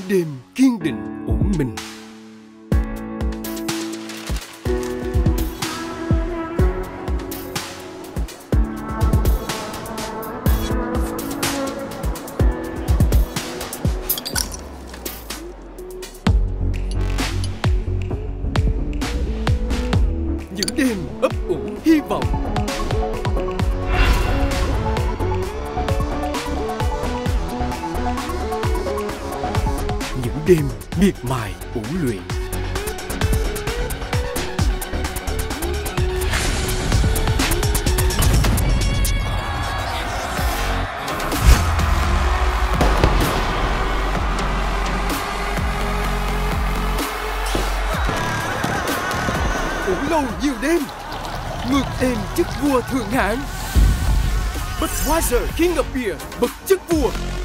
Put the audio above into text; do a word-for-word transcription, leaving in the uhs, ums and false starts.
đêm kiên định ổn mình. Những đêm ấp ủ hy vọng. Những đêm miệt mài ủ luyện. Ủ lâu nhiều đêm, ngược êm chức vua thượng hạng. Budweiser King of Beer, bậc chức vua.